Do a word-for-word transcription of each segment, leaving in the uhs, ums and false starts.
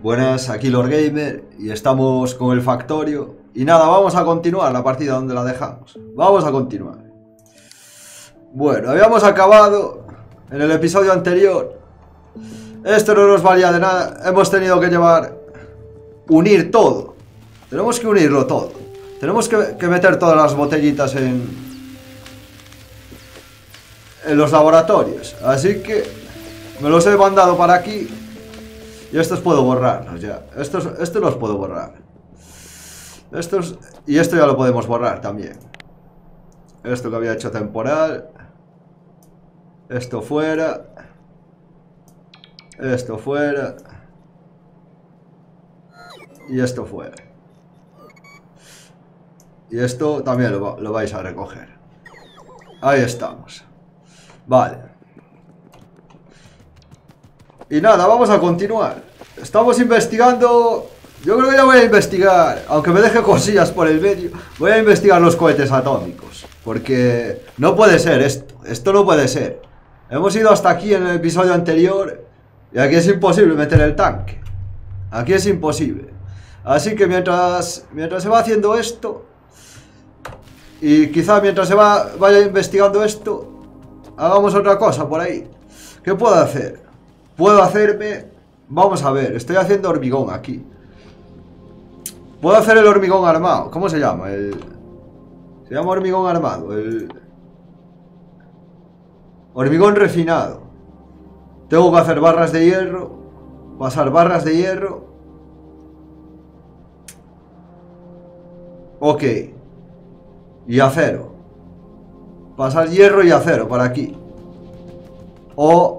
Buenas, aquí Lord Gamer y estamos con el Factorio. Y nada, vamos a continuar la partida donde la dejamos. Vamos a continuar. Bueno, habíamos acabado en el episodio anterior. Esto no nos valía de nada. Hemos tenido que llevar... Unir todo. Tenemos que unirlo todo. Tenemos que, que meter todas las botellitas en... En los laboratorios. Así que... Me los he mandado para aquí. Y estos puedo borrarlos ya. Estos, estos los puedo borrar. Estos... Y esto ya lo podemos borrar también. Esto que había hecho temporal. Esto fuera. Esto fuera. Y esto fuera. Y esto también lo, lo vais a recoger. Ahí estamos. Vale. Y nada, vamos a continuar. Estamos investigando. Yo creo que ya voy a investigar, aunque me deje cosillas por el medio. Voy a investigar los cohetes atómicos, porque no puede ser esto. Esto no puede ser. Hemos ido hasta aquí en el episodio anterior y aquí es imposible meter el tanque. Aquí es imposible. Así que mientras, mientras se va haciendo esto, y quizá mientras se va, vaya investigando esto, hagamos otra cosa por ahí. ¿Qué puedo hacer? Puedo hacerme... Vamos a ver, estoy haciendo hormigón aquí. Puedo hacer el hormigón armado. ¿Cómo se llama? El... Se llama hormigón armado. El... Hormigón refinado. Tengo que hacer barras de hierro. Pasar barras de hierro. Ok. Y acero. Pasar hierro y acero para aquí. O...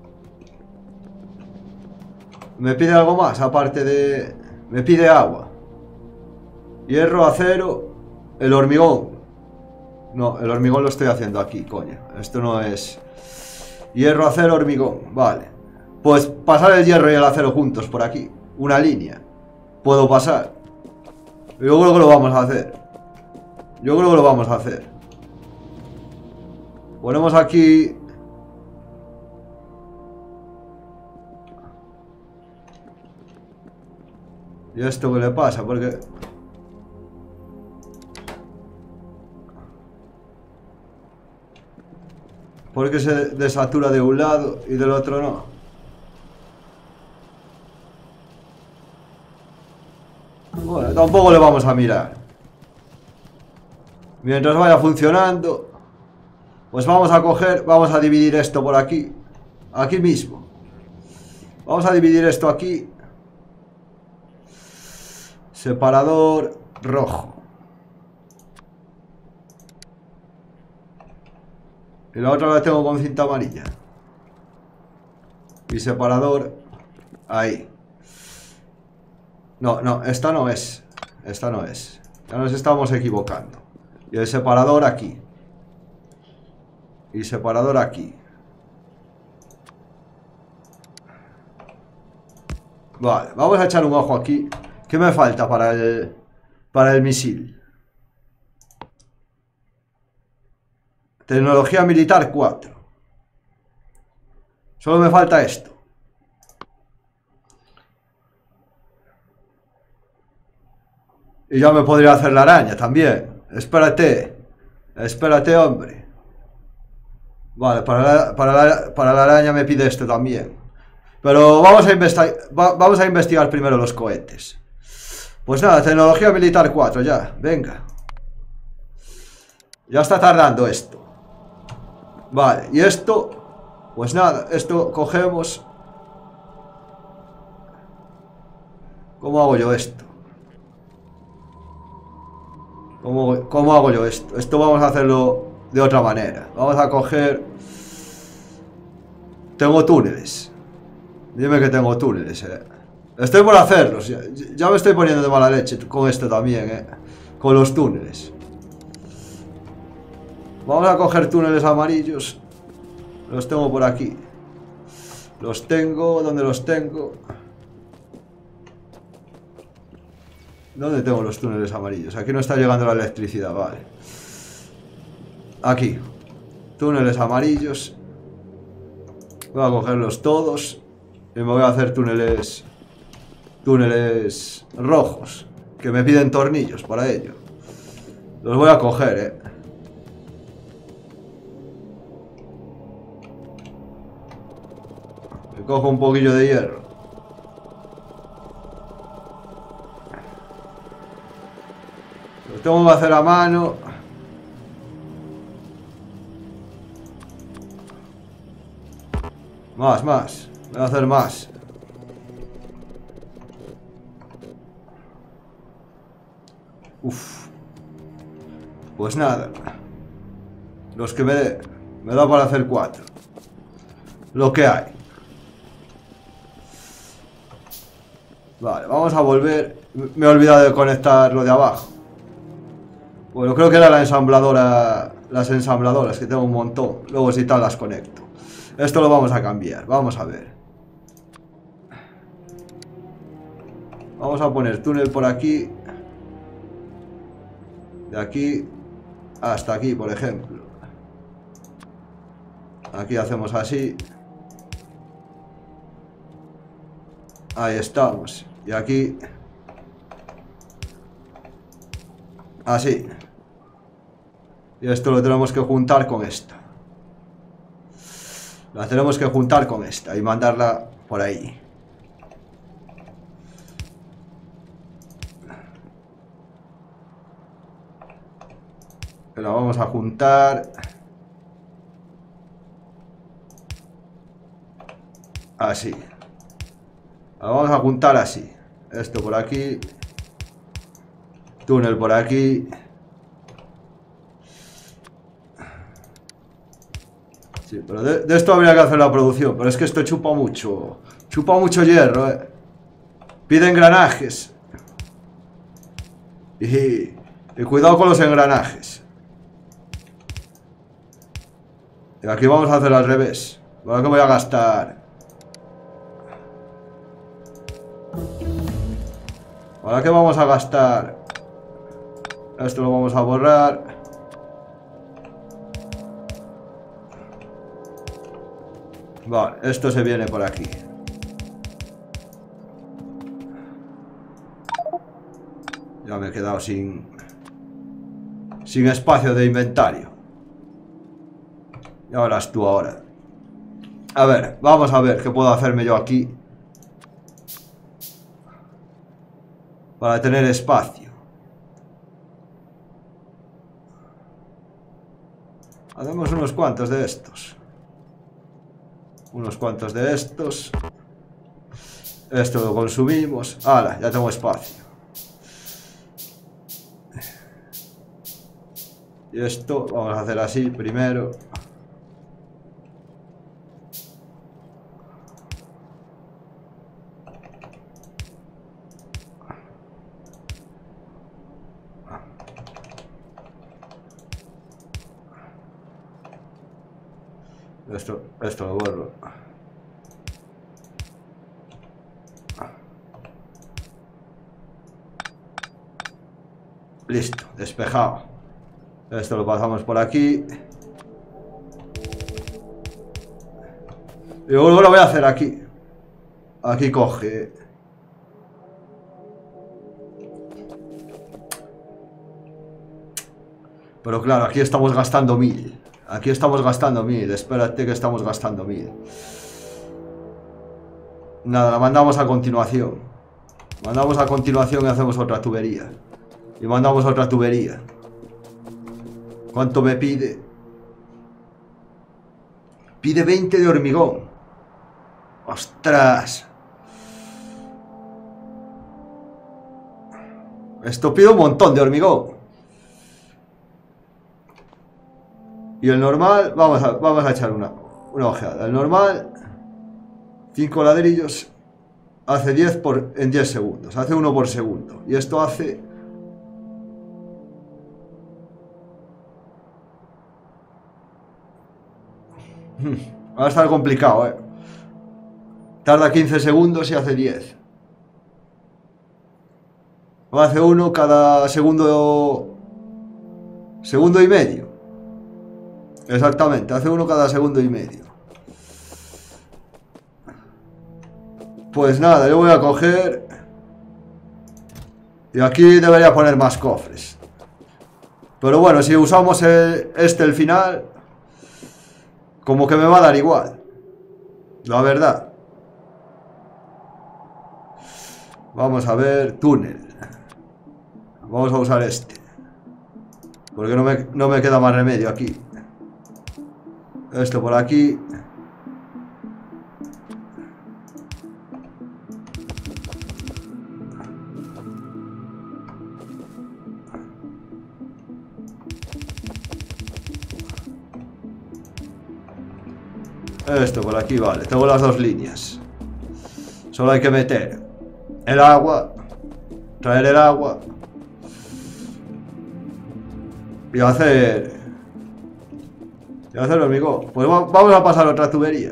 Me pide algo más, aparte de... Me pide agua. Hierro, acero. El hormigón. No, el hormigón lo estoy haciendo aquí, coño. Esto no es... Hierro, acero, hormigón. Vale. Pues pasar el hierro y el acero juntos por aquí. Una línea. Puedo pasar. Yo creo que lo vamos a hacer. Yo creo que lo vamos a hacer. Ponemos aquí... ¿Y esto qué le pasa? Porque... Porque se desatura de un lado y del otro no. Bueno, tampoco le vamos a mirar. Mientras vaya funcionando, pues vamos a coger, vamos a dividir esto por aquí. Aquí mismo. Vamos a dividir esto aquí. Separador rojo. Y la otra la tengo con cinta amarilla. Y separador ahí. No, no, esta no es. Esta no es. Ya nos estamos equivocando. Y el separador aquí. Y separador aquí. Vale, vamos a echar un ojo aquí. ¿Qué me falta para el, para el misil? Tecnología militar cuatro. Solo me falta esto. Y ya me podría hacer la araña también. Espérate. Espérate, hombre. Vale, para la, para la, para la araña me pide esto también. Pero vamos a, va, vamos a investigar primero los cohetes. Pues nada, tecnología militar cuatro, ya, venga. Ya está tardando esto. Vale, y esto... Pues nada, esto cogemos... ¿Cómo hago yo esto? ¿Cómo, cómo hago yo esto? Esto vamos a hacerlo de otra manera. Vamos a coger... Tengo túneles. Dime que tengo túneles, eh. Estoy por hacerlos, ya, ya me estoy poniendo de mala leche con esto también, eh. Con los túneles. Vamos a coger túneles amarillos. Los tengo por aquí. Los tengo, ¿dónde los tengo? ¿Dónde tengo los túneles amarillos? Aquí no está llegando la electricidad, vale. Aquí. Túneles amarillos. Voy a cogerlos todos. Y me voy a hacer túneles túneles rojos que me piden tornillos para ello. Los voy a coger, eh. Me cojo un poquillo de hierro. Los tengo que hacer a mano. Más, más. Voy a hacer más. Uf. Pues nada. Los que me dé. Me da para hacer cuatro. Lo que hay. Vale, vamos a volver. Me he olvidado de conectar lo de abajo. Bueno, creo que era la ensambladora. Las ensambladoras, que tengo un montón. Luego si tal las conecto. Esto lo vamos a cambiar. Vamos a ver. Vamos a poner túnel por aquí. De aquí hasta aquí, por ejemplo. Aquí hacemos así. Ahí estamos. Y aquí así. Y esto lo tenemos que juntar con esta. La tenemos que juntar con esta y mandarla por ahí. La vamos a juntar así. La vamos a juntar así. Esto por aquí. Túnel por aquí. Sí, pero de, de esto habría que hacer la producción. Pero es que esto chupa mucho. Chupa mucho hierro, eh. Pide engranajes. Y, y cuidado con los engranajes. Y aquí vamos a hacer al revés. Ahora que voy a gastar. Ahora que vamos a gastar. Esto lo vamos a borrar. Vale, esto se viene por aquí. Ya me he quedado sin Sin espacio de inventario. Y ahora tú ahora. A ver, vamos a ver qué puedo hacerme yo aquí para tener espacio. Hacemos unos cuantos de estos. Unos cuantos de estos. Esto lo consumimos. ¡Hala! Ya tengo espacio. Y esto vamos a hacer así primero. Esto, esto lo borro. Listo, despejado. Esto lo pasamos por aquí. Y luego lo voy a hacer aquí. Aquí coge. Pero claro, aquí estamos gastando mil. Aquí estamos gastando mil. Espérate que estamos gastando mil. Nada, la mandamos a continuación. Mandamos a continuación y hacemos otra tubería. Y mandamos otra tubería. ¿Cuánto me pide? Pide veinte de hormigón. ¡Ostras! Esto pide un montón de hormigón. Y el normal, vamos a, vamos a echar una, una ojeada. El normal, cinco ladrillos, hace diez por, en diez segundos. Hace uno por segundo. Y esto hace... Va a estar complicado, eh. Tarda quince segundos y hace diez. Hace uno cada segundo... Segundo y medio. Exactamente, hace uno cada segundo y medio. Pues nada, yo voy a coger Y aquí debería poner más cofres. Pero bueno, si usamos el, este el final, como que me va a dar igual. La verdad. Vamos a ver, túnel. Vamos a usar este. Porque no me, no me queda más remedio aquí. Esto por aquí. Esto por aquí, vale. Tengo las dos líneas. Solo hay que meter el agua. Traer el agua. Y hacer... Y hacer el hormigón. Pues vamos a pasar otra tubería.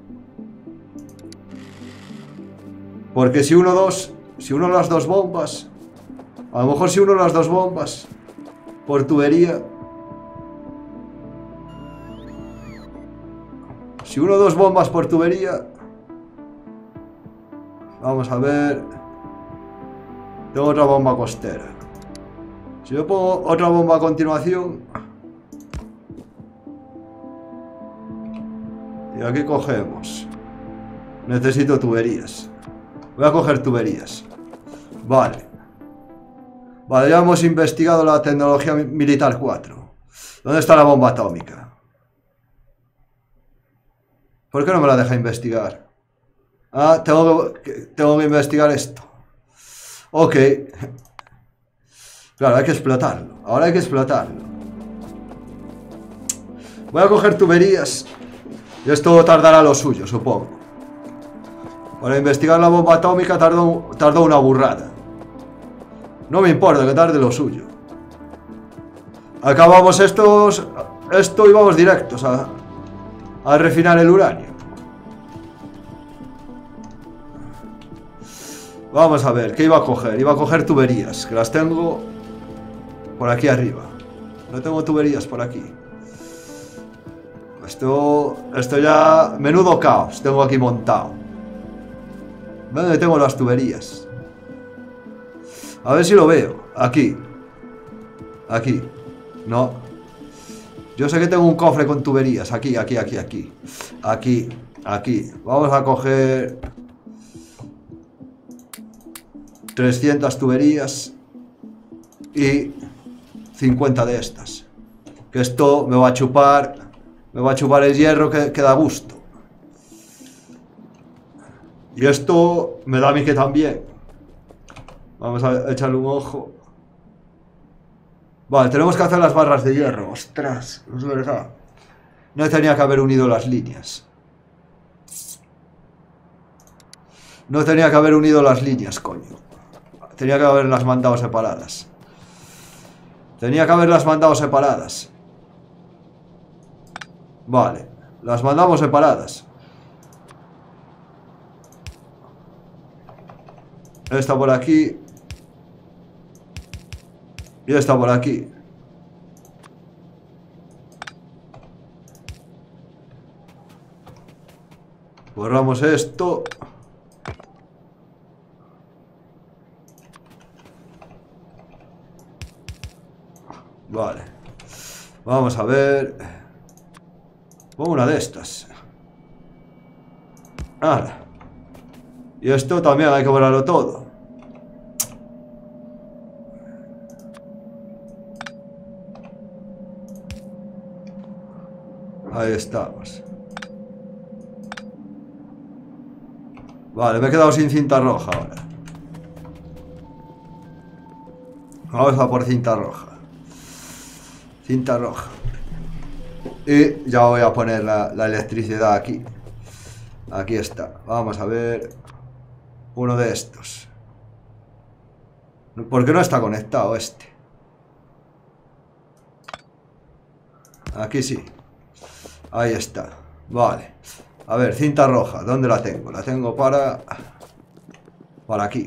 Porque si uno dos... Si uno las dos bombas... A lo mejor si uno las dos bombas por tubería... Si uno dos bombas por tubería... Vamos a ver... Tengo otra bomba costera. Si yo pongo otra bomba a continuación... Y aquí cogemos... Necesito tuberías. Voy a coger tuberías. Vale. Vale, ya hemos investigado la tecnología militar cuatro. ¿Dónde está la bomba atómica? ¿Por qué no me la deja investigar? Ah, tengo que, tengo que investigar esto. Ok. Claro, hay que explotarlo. Ahora hay que explotarlo. Voy a coger tuberías. Y esto tardará lo suyo, supongo. Para investigar la bomba atómica tardó, tardó una burrada. No me importa que tarde lo suyo. Acabamos estos... Esto y vamos directos a... A refinar el uranio. Vamos a ver, ¿qué iba a coger? Iba a coger tuberías, que las tengo por aquí arriba. No tengo tuberías por aquí. Esto... Esto ya... Menudo caos tengo aquí montado. ¿Dónde tengo las tuberías? A ver si lo veo. Aquí. Aquí. No. Yo sé que tengo un cofre con tuberías. Aquí, aquí, aquí, aquí. Aquí, aquí. Vamos a coger... trescientas tuberías. Y... cincuenta de estas. Que esto me va a chupar... Me va a chupar el hierro que, que da gusto. Y esto me da a mí que también. Vamos a echarle un ojo. Vale, tenemos que hacer las barras de hierro. Ostras, es verdad. No tenía que haber unido las líneas. No tenía que haber unido las líneas, coño. Tenía que haberlas mandado separadas. Tenía que haberlas mandado separadas. Vale, las mandamos separadas. Esta por aquí. Y esta por aquí. Borramos esto. Vale. Vamos a ver. Pongo una de estas. Ahora. Y esto también hay que borrarlo todo. Ahí estamos. Vale, me he quedado sin cinta roja ahora. Vamos a por cinta roja. Cinta roja. Y ya voy a poner la, la electricidad aquí. Aquí está. Vamos a ver. Uno de estos. ¿Por qué no está conectado este? Aquí sí. Ahí está. Vale. A ver, cinta roja. ¿Dónde la tengo? La tengo para... Para aquí.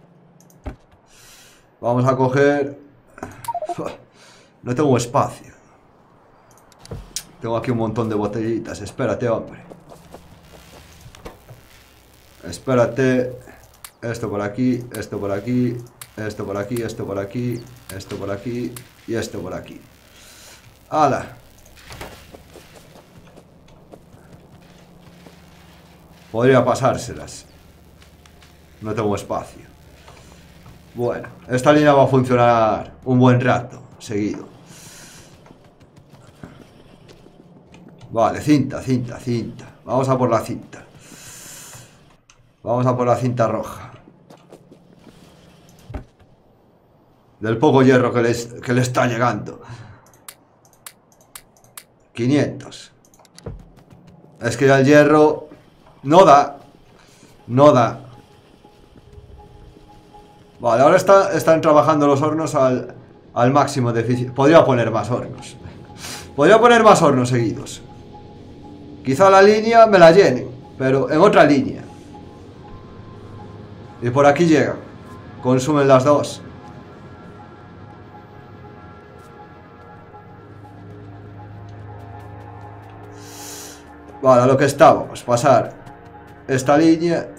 Vamos a coger... No tengo espacio. Tengo aquí un montón de botellitas. Espérate, hombre. Espérate. Esto por aquí. Esto por aquí. Esto por aquí, esto por aquí, esto por aquí y esto por aquí. ¡Hala! Podría pasárselas. No tengo espacio. Bueno, esta línea va a funcionar un buen rato seguido. Vale, cinta, cinta, cinta. Vamos a por la cinta. Vamos a por la cinta roja. Del poco hierro que, les, que le está llegando. quinientos. Es que ya el hierro no da. No da. Vale, ahora está, están trabajando los hornos al, al máximo de eficiencia. Podría poner más hornos. Podría poner más hornos seguidos. Quizá la línea me la llenen, pero en otra línea. Y por aquí llegan. Consumen las dos. Vale, a lo que estábamos. Pasar esta línea.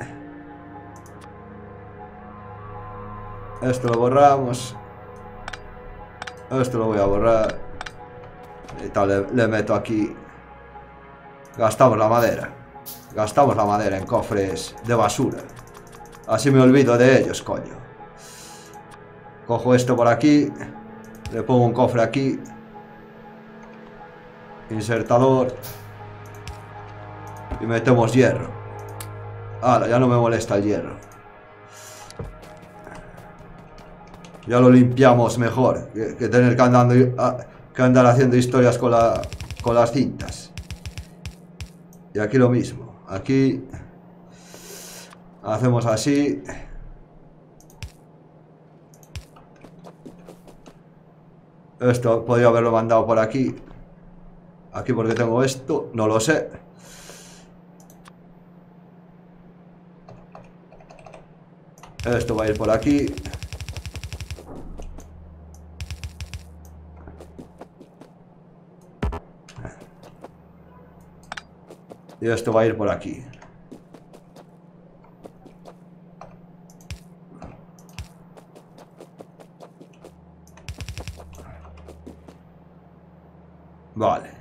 Esto lo borramos. Esto lo voy a borrar. Y tal, le, le meto aquí. Gastamos la madera. Gastamos la madera en cofres de basura. Así me olvido de ellos, coño. Cojo esto por aquí. Le pongo un cofre aquí. Insertador. Y metemos hierro. Ahora, ya no me molesta el hierro. Ya lo limpiamos mejor que, que tener que, andando, a, que andar haciendo historias con, la, con las cintas. Y aquí lo mismo. Aquí hacemos así. Esto podría haberlo mandado por aquí. Aquí porque tengo esto, no lo sé. Esto va a ir por aquí. Y esto va a ir por aquí. Vale.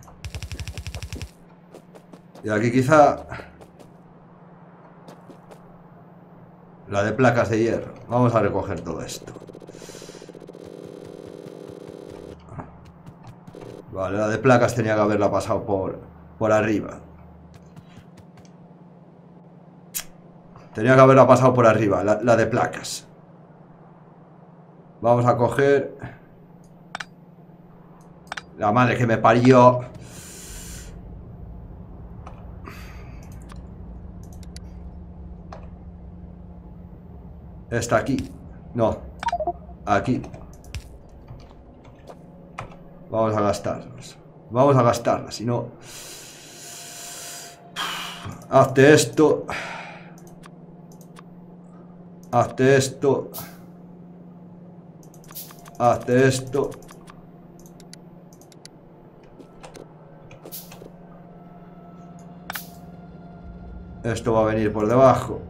Y aquí quizá la de placas de hierro. Vamos a recoger todo esto. Vale, la de placas tenía que haberla pasado por, por arriba. Tenía que haberla pasado por arriba, la, la de placas. Vamos a coger... La madre que me parió. Está aquí. No. Aquí. Vamos a gastarnos. Vamos a gastarla, si no... Hazte esto. Hazte esto. Hazte esto. Esto va a venir por debajo.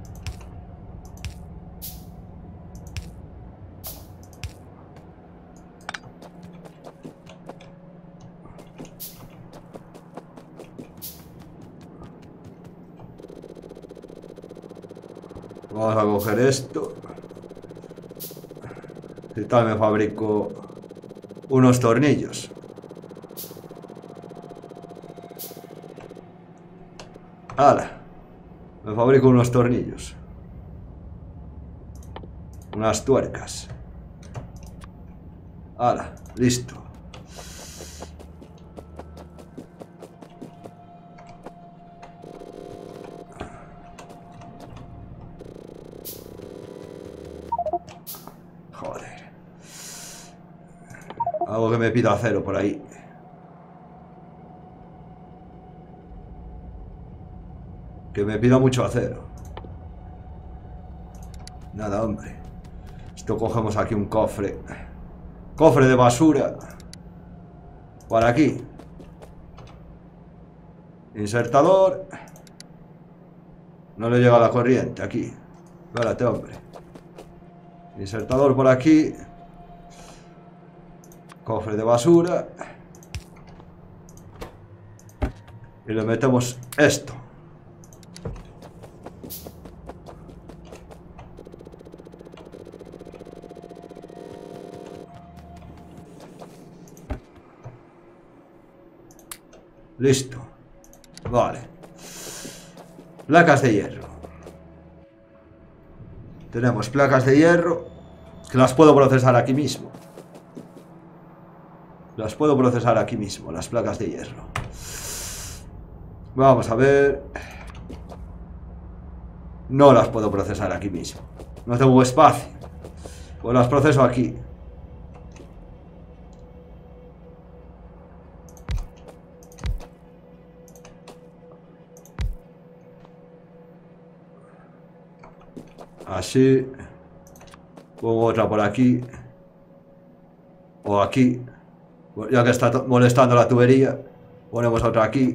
Vamos a coger esto. Y tal, me fabrico unos tornillos. ¡Hala! Me fabrico unos tornillos. Unas tuercas. ¡Hala! Listo. Joder. Algo que me pida acero por ahí. Que me pida mucho acero. Nada, hombre. Esto cogemos aquí un cofre. Cofre de basura. Por aquí. Insertador. No le llega la corriente aquí. Espérate, hombre. Insertador por aquí. Cofre de basura. Y le metemos esto. Listo. Vale. Placas de hierro. Tenemos placas de hierro que las puedo procesar aquí mismo. Las puedo procesar aquí mismo, las placas de hierro. Vamos a ver. No las puedo procesar aquí mismo. No tengo espacio. Pues las proceso aquí. Así. Pongo otra por aquí. O aquí. Ya que está molestando la tubería. Ponemos otra aquí.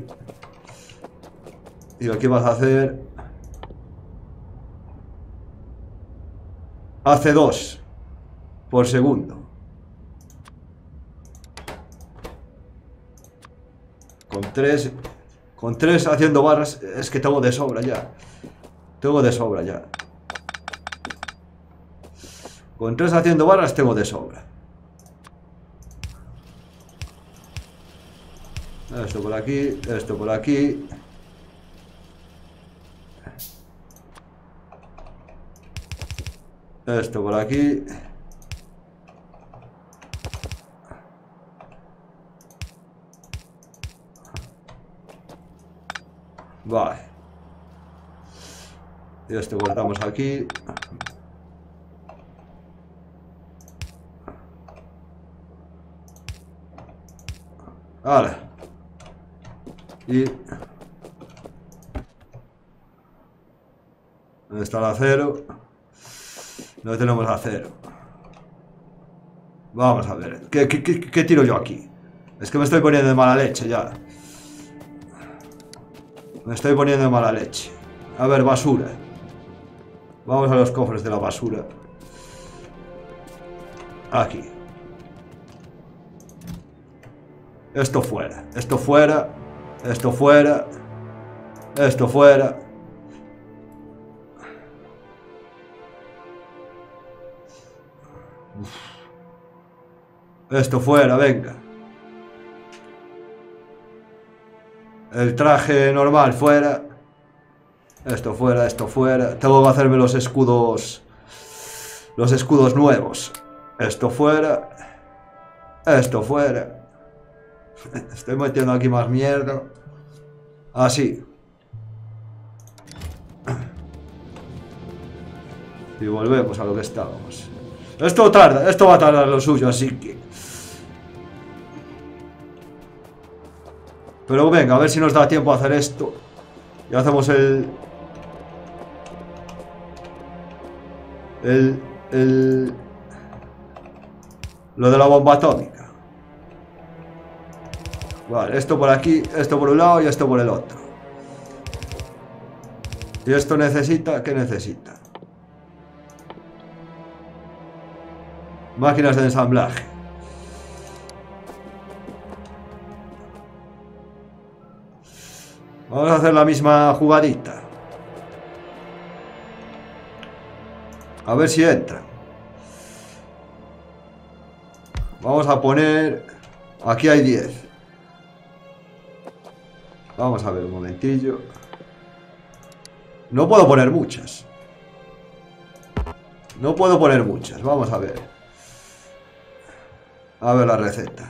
Y aquí vas a hacer. Hace dos por segundo. Con tres. Con tres haciendo barras. Es que tengo de sobra ya. Tengo de sobra ya. Con tres haciendo barras tengo de sobra. Esto por aquí, esto por aquí. Esto por aquí. Vale. Y esto guardamos aquí. Vale. Y ¿dónde está el acero? No tenemos acero. Vamos a ver. ¿Qué, qué, qué, qué tiro yo aquí? Es que me estoy poniendo de mala leche ya. Me estoy poniendo de mala leche. A ver, basura. Vamos a los cofres de la basura. Aquí. Esto fuera. Esto fuera. Esto fuera. Esto fuera. Uf. Esto fuera, venga. El traje normal fuera. Esto fuera, esto fuera. Tengo que hacerme los escudos. Los escudos nuevos. Esto fuera. Esto fuera. Estoy metiendo aquí más mierda. Así. Y volvemos a lo que estábamos. Esto tarda, esto va a tardar lo suyo, así que... Pero venga, a ver si nos da tiempo a hacer esto. Y hacemos el... El... El... Lo de la bomba atómica. Vale, esto por aquí, esto por un lado y esto por el otro. Y esto necesita, ¿qué necesita? Máquinas de ensamblaje. Vamos a hacer la misma jugadita. A ver si entra. Vamos a poner... Aquí hay diez. Vamos a ver un momentillo. No puedo poner muchas. No puedo poner muchas. Vamos a ver. A ver la receta.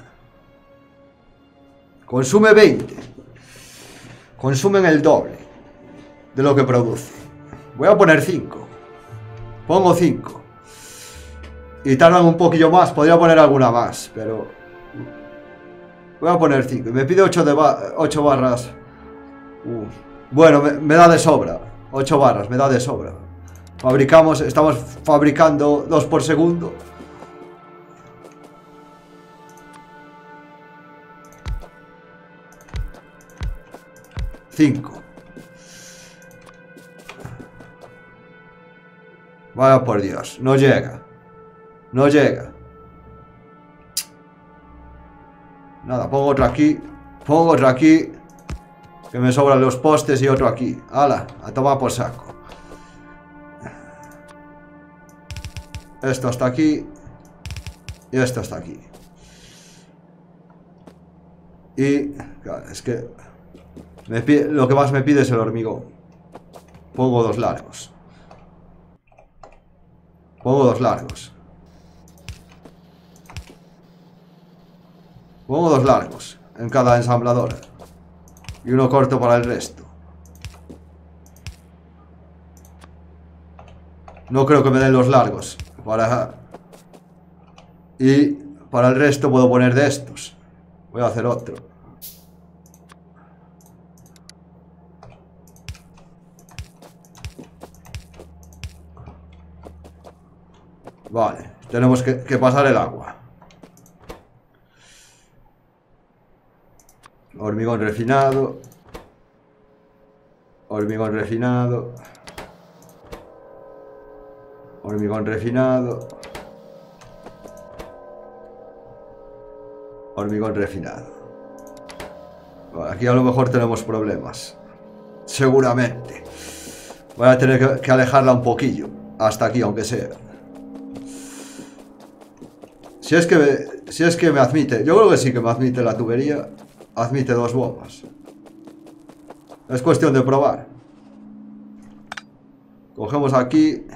Consume veinte. Consumen el doble de lo que produce. Voy a poner cinco. Pongo cinco. Y tardan un poquillo más. Podría poner alguna más, pero... Voy a poner cinco. Me pide ocho, de ba ocho barras. Uh. Bueno, me, me da de sobra. ocho barras, me da de sobra. Fabricamos, estamos fabricando dos por segundo. cinco. Vaya por Dios, no llega. No llega. Nada, pongo otro aquí. Pongo otro aquí. Que me sobran los postes y otro aquí. ¡Hala! A tomar por saco. Esto hasta aquí. Y esto hasta aquí. Y... Claro, es que... Me pide, lo que más me pide es el hormigón. Pongo dos largos. Pongo dos largos. Pongo dos largos en cada ensambladora. Y uno corto para el resto. No creo que me den los largos. Para... Y para el resto puedo poner de estos. Voy a hacer otro. Vale, tenemos que, que pasar el agua. Hormigón refinado. Hormigón refinado. Hormigón refinado. Hormigón refinado. Vale, aquí a lo mejor tenemos problemas. Seguramente. Voy a tener que, que alejarla un poquillo. Hasta aquí, aunque sea. Si es que me, si es que me admite. Yo creo que sí que me admite la tubería. Admite dos bombas. Es cuestión de probar. Cogemos aquí.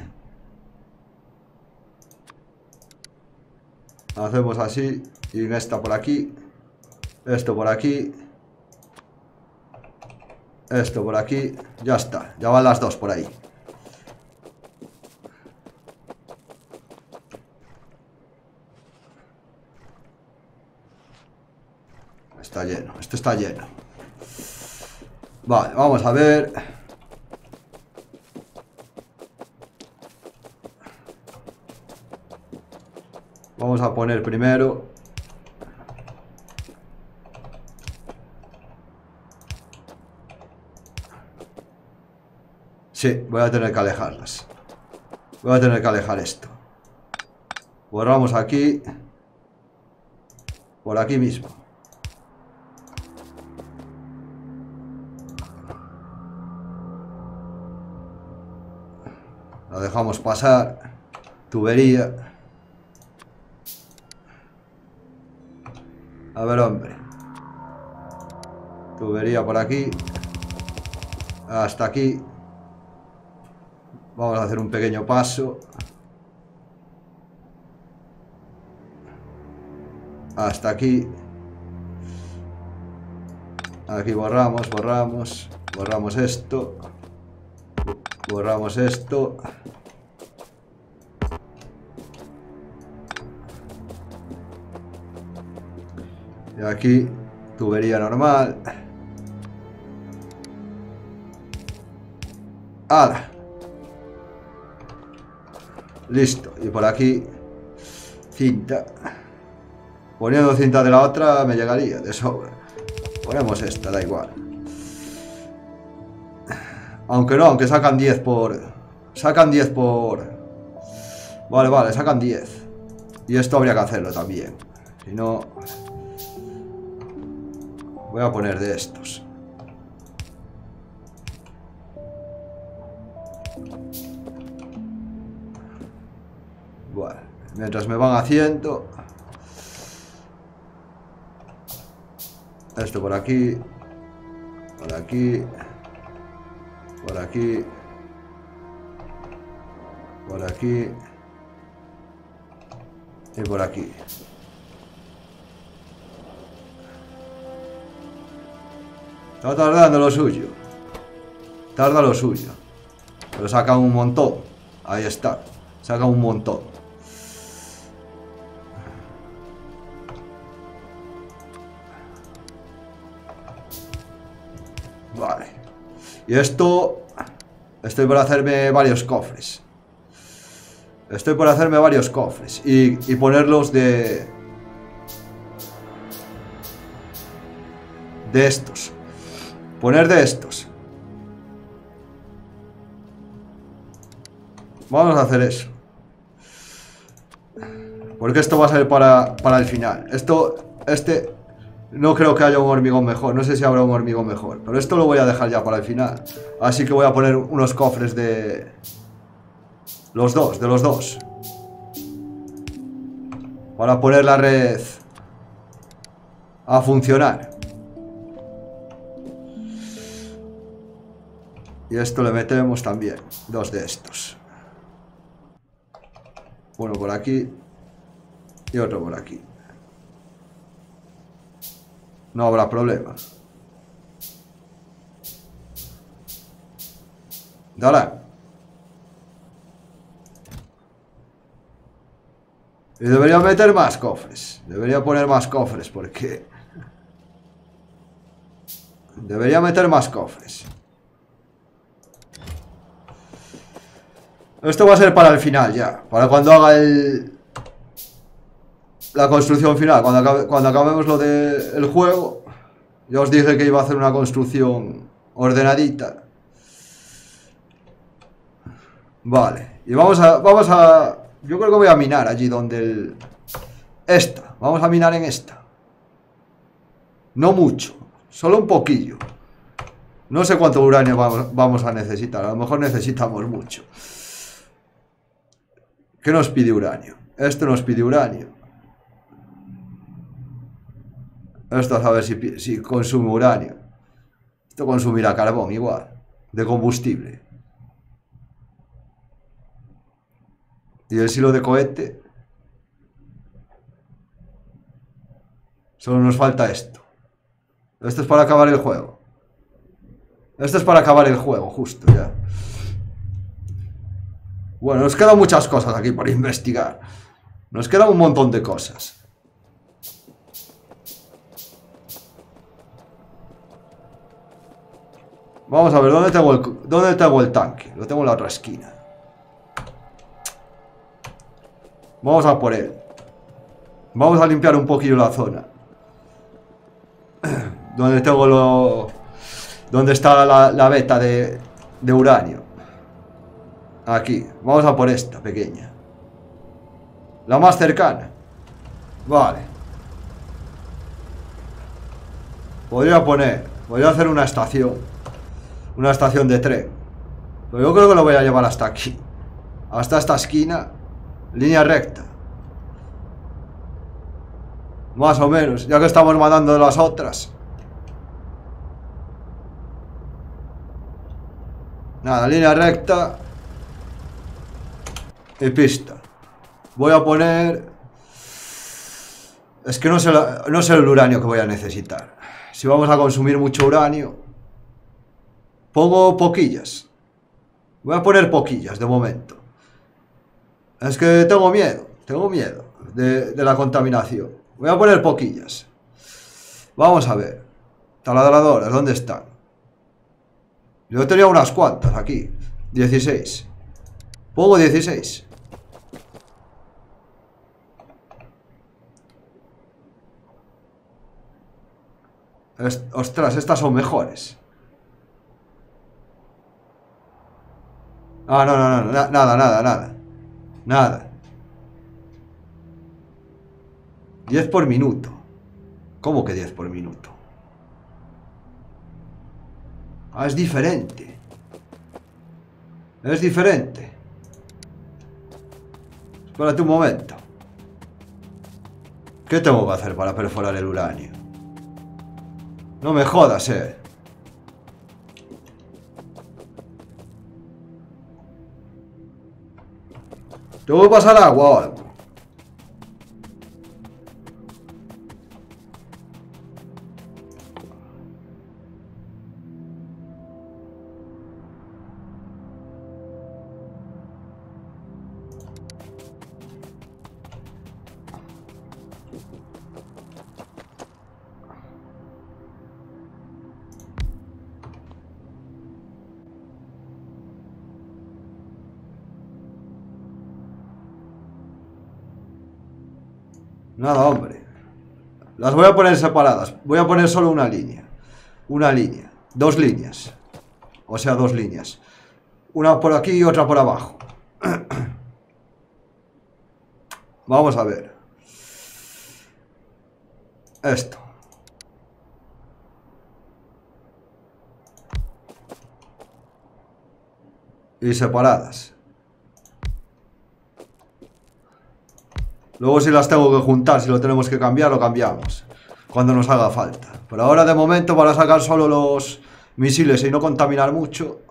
Hacemos así. Y en esta por aquí. Esto por aquí. Esto por aquí. Ya está. Ya van las dos por ahí. Está lleno. Esto está lleno. Vale, vamos a ver. Vamos a poner primero. Sí, voy a tener que alejarlas. Voy a tener que alejar esto. Borramos aquí. Por aquí mismo. La dejamos pasar. Tubería. A ver, hombre. Tubería por aquí. Hasta aquí. Vamos a hacer un pequeño paso. Hasta aquí. Aquí borramos, borramos. Borramos esto. Borramos esto. Y aquí, tubería normal. ¡Hala! Listo. Y por aquí, cinta. Poniendo cinta de la otra me llegaría de sobra. Ponemos esta, da igual. Aunque no, aunque sacan diez por... Sacan diez por... Vale, vale, sacan diez. Y esto habría que hacerlo también. Si no... Voy a poner de estos. Bueno, mientras me van haciendo... Esto por aquí. Por aquí. Por aquí. Por aquí. Y por aquí. Está tardando lo suyo. Tarda lo suyo. Pero saca un montón. Ahí está. Saca un montón. Vale. Y esto... Estoy por hacerme varios cofres. Estoy por hacerme varios cofres. Y, y ponerlos de... De estos. Poner de estos. Vamos a hacer eso. Porque esto va a ser para, para el final. Esto, este... No creo que haya un hormigón mejor. No sé si habrá un hormigón mejor. Pero esto lo voy a dejar ya para el final. Así que voy a poner unos cofres de... Los dos, de los dos. Para poner la red a funcionar. Y esto le metemos también. Dos de estos. Uno por aquí. Y otro por aquí. No habrá problema. Dale. Y debería meter más cofres. Debería poner más cofres porque... Debería meter más cofres. Esto va a ser para el final ya. Para cuando haga el... La construcción final. Cuando, acabe, cuando acabemos lo del juego. Ya os dije que iba a hacer una construcción ordenadita. Vale. Y vamos a... Vamos a... Yo creo que voy a minar allí donde el... Esta. Vamos a minar en esta. No mucho. Solo un poquillo. No sé cuánto uranio vamos, vamos a necesitar. A lo mejor necesitamos mucho. ¿Qué nos pide uranio? Esto nos pide uranio. Esto a saber si, si consume uranio. Esto consumirá carbón igual. De combustible. Y el silo de cohete. Solo nos falta esto. Esto es para acabar el juego. Esto es para acabar el juego, justo ya. Bueno, nos quedan muchas cosas aquí por investigar. Nos quedan un montón de cosas. Vamos a ver, ¿dónde tengo el, dónde tengo el tanque? Lo tengo en la otra esquina. Vamos a por él. Vamos a limpiar un poquillo la zona. Donde tengo lo... Donde está la, la beta de, de uranio. Aquí. Vamos a por esta pequeña. La más cercana. Vale. Podría poner... Podría hacer una estación. Una estación de tren. Pero yo creo que lo voy a llevar hasta aquí. Hasta esta esquina. Línea recta. Más o menos. Ya que estamos mandando las otras. Nada, línea recta. Y pista. Voy a poner... Es que no sé, la... no sé el uranio que voy a necesitar. Si vamos a consumir mucho uranio. Pongo poquillas. Voy a poner poquillas de momento. Es que tengo miedo. Tengo miedo de, de la contaminación. Voy a poner poquillas. Vamos a ver. Taladradoras, ¿dónde están? Yo tenía unas cuantas aquí. dieciséis. Pongo dieciséis. Est Ostras, estas son mejores. Ah, no, no, no, na nada, nada, nada. Nada. diez por minuto. ¿Cómo que diez por minuto? Ah, es diferente. Es diferente. Espérate un momento. ¿Qué tengo que hacer para perforar el uranio? No me jodas, eh. ¿Tengo que pasar agua o algo? Nada, hombre. Las voy a poner separadas. Voy a poner solo una línea. Una línea. Dos líneas. O sea, dos líneas. Una por aquí y otra por abajo. Vamos a ver. Esto. Y separadas. Luego si las tengo que juntar, si lo tenemos que cambiar, lo cambiamos. Cuando nos haga falta. Pero ahora de momento, para sacar solo los misiles y no contaminar mucho,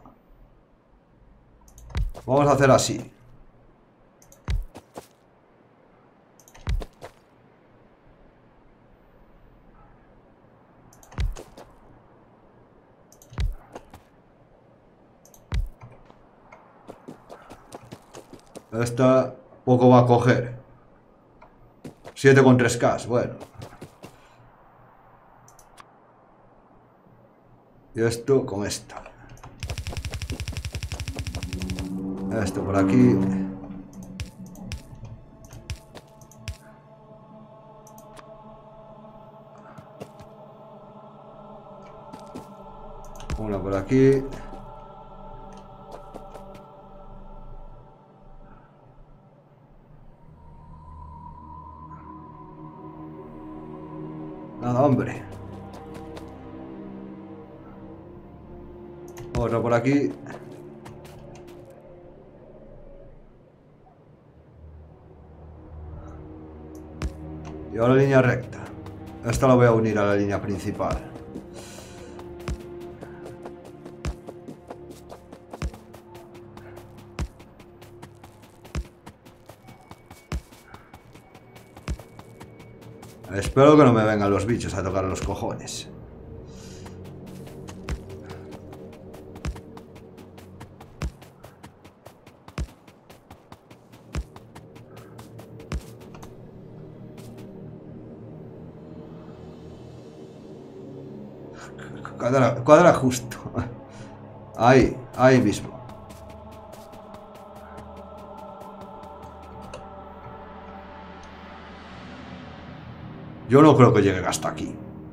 vamos a hacer así. Esta poco va a coger. siete con tres K, bueno. Y esto con esto. Esto por aquí. Una por aquí. Nada, hombre. Otra por aquí. Y ahora línea recta. Esta la voy a unir a la línea principal. Espero que no me vengan los bichos a tocar los cojones. Cuadra, cuadra justo. Ahí, ahí mismo. Yo no creo que llegue hasta aquí.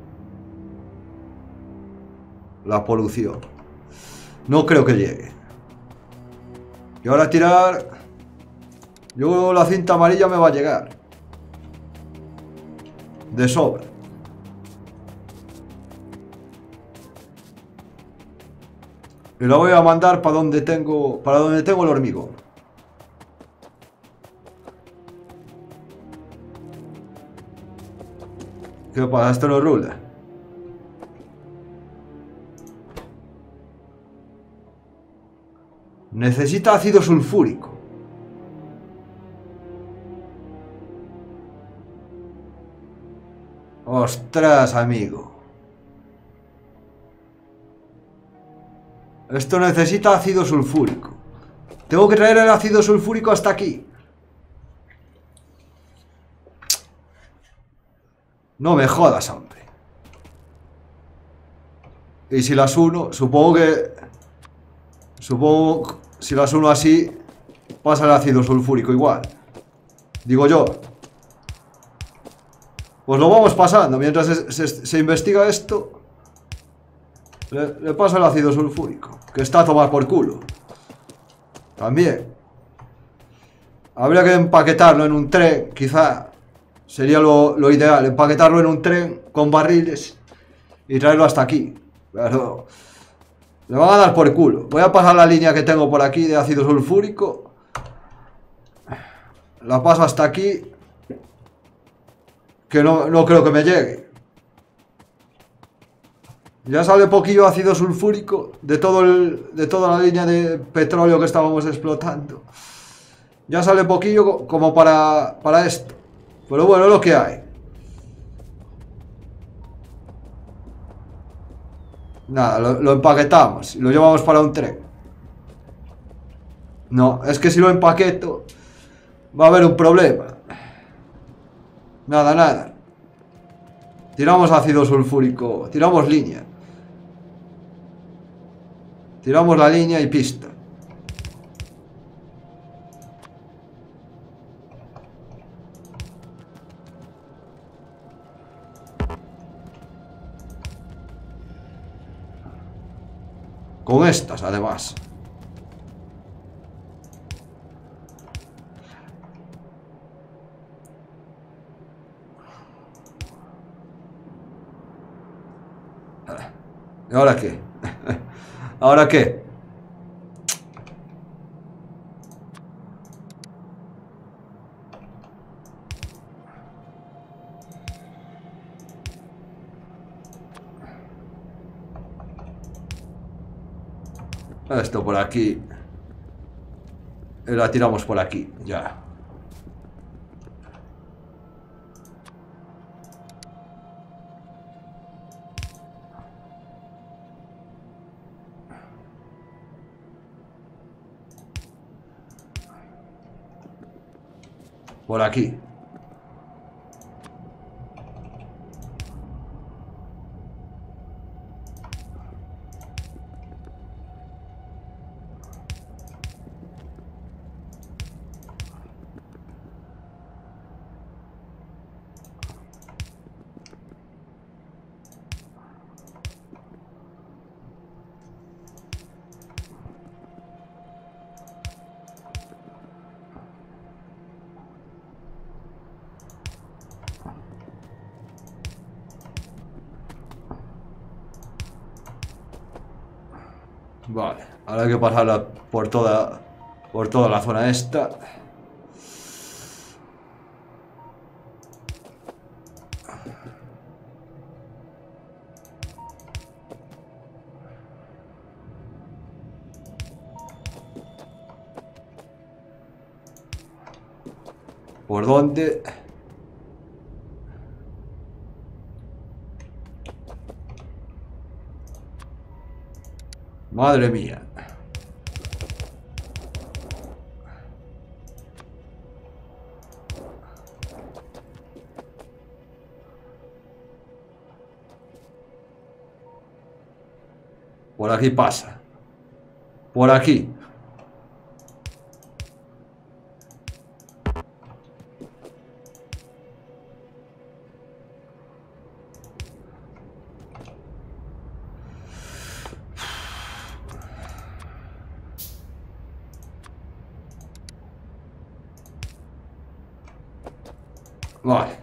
La polución. No creo que llegue. Y ahora tirar... Yo la cinta amarilla me va a llegar. De sobra. Y la voy a mandar para donde tengo... Para donde tengo el hormigón. ¿Qué pasa? Esto no rula. Necesita ácido sulfúrico. Ostras, amigo. Esto necesita ácido sulfúrico. Tengo que traer el ácido sulfúrico hasta aquí. No me jodas, hombre. Y si las uno, supongo que... Supongo... Si las uno así, pasa el ácido sulfúrico igual. Digo yo. Pues lo vamos pasando. Mientras se, se, se investiga esto, le, le pasa el ácido sulfúrico. Que está a tomar por culo. También. Habría que empaquetarlo en un tren, quizá. Sería lo, lo ideal, empaquetarlo en un tren con barriles y traerlo hasta aquí. Pero le van a dar por culo. Voy a pasar la línea que tengo por aquí de ácido sulfúrico. La paso hasta aquí. Que no, no creo que me llegue. Ya sale poquillo ácido sulfúrico de, todo el, de toda la línea de petróleo que estábamos explotando. Ya sale poquillo como para, para esto. Pero bueno, es lo que hay. Nada, lo, lo empaquetamos y lo llevamos para un tren. No, es que si lo empaqueto va a haber un problema. Nada, nada. Tiramos ácido sulfúrico, tiramos línea. Tiramos la línea y pista. Con estas, además. ¿Y ahora qué? ¿Ahora qué? Esto por aquí. Y la tiramos por aquí, ya. Por aquí. Vale, ahora hay que pasarla por toda por toda la zona esta. ¿Por dónde? Madre mía. Por aquí pasa. Por aquí. Vale.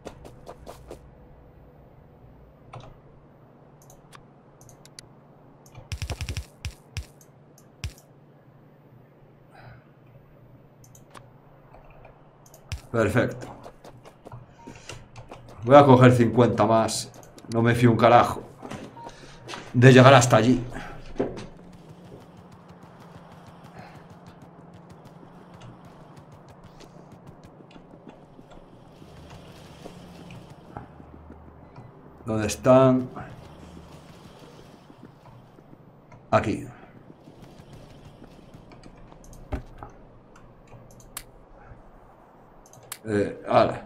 Perfecto. Voy a coger cincuenta más. No me fío un carajo de llegar hasta allí. ¿Dónde están? Aquí. Eh, ala.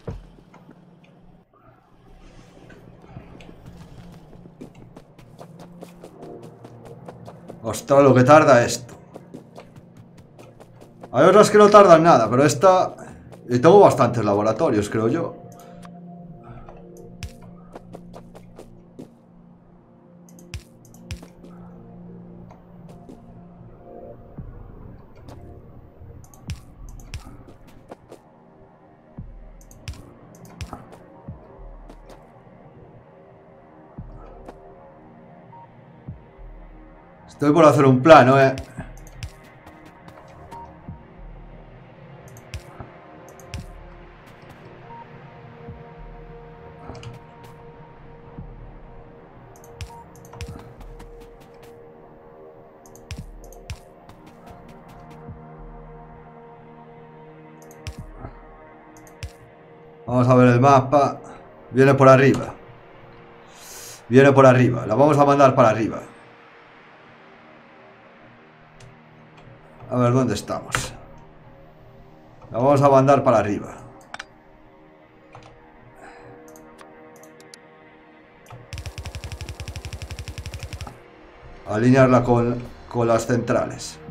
Ostras, lo que tarda esto. Hay otras que no tardan nada, pero esta... Y tengo bastantes laboratorios, creo yo. Estoy por hacer un plano, eh. Vamos a ver el mapa. Viene por arriba. Viene por arriba. La vamos a mandar para arriba. A ver, ¿dónde estamos? La vamos a mandar para arriba. Alinearla con, con las centrales.